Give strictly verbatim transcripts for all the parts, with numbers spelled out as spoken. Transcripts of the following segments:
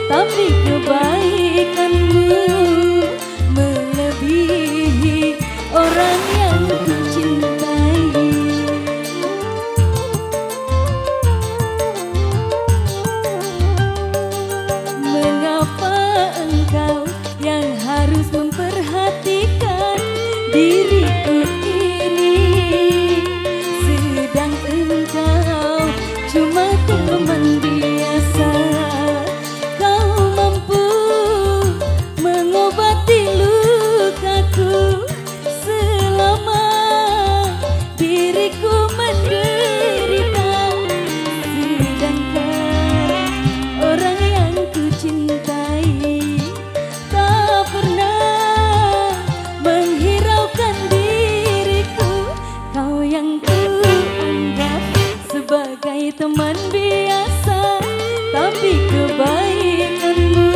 tapi kebaikanmu melebihi orang yang ku cintai. Mengapa engkau yang harus memperhatikan diriku ini, sedang engkau cuma teman biasa? Kau mampu mengobati lukaku selama diriku menderita, sedangkan orang yang ku cintai tak pernah menghiraukan diriku. Kau yang ku anggap sebagai teman biasa, tapi kebaikanmu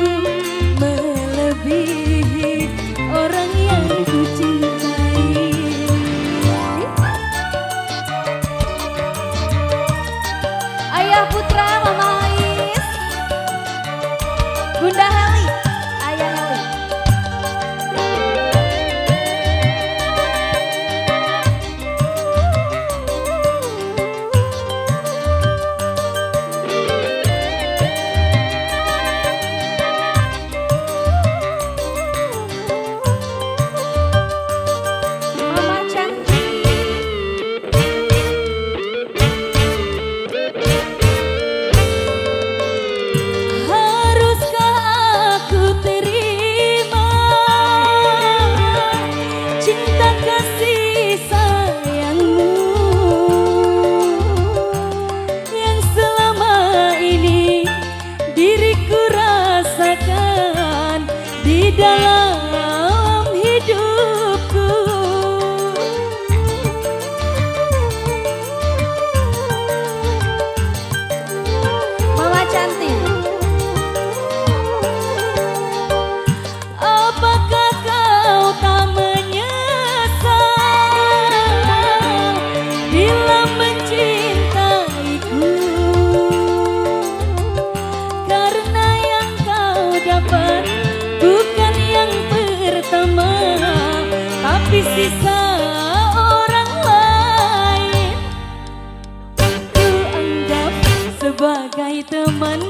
melebihi orang yang ku cintai. Ayah Putra, Mama Ais, Bunda Heli, Ayah Heli. Dalam hidupku, Mama cantik, apakah kau tak menyesal bila mencintaiku? Karena yang kau dapat bukan yang pertama, tapi sisa orang lain. Ku anggap sebagai teman